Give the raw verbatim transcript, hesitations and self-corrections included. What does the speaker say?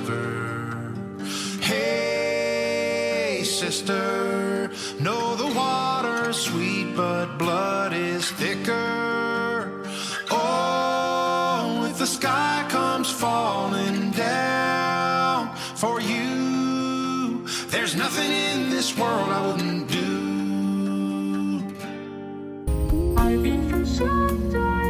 river. Hey, sister, know the water's sweet, but blood is thicker. Oh, if the sky comes falling down for you, there's nothing in this world I wouldn't do. I've been for shelter.